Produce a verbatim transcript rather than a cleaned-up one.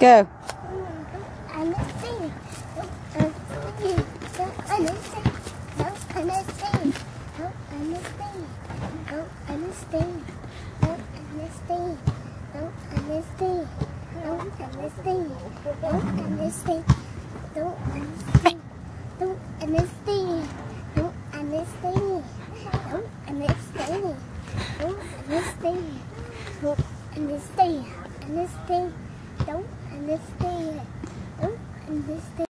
Go. Understand. Don't understand. Don't understand. Don't understand. Don't understand. Don't understand. Don't understand. Don't understand. Don't understand. Don't understand. Don't understand. Don't understand. Don't understand. Don't understand. Don't understand. Understand. Don't understand. Don't understand.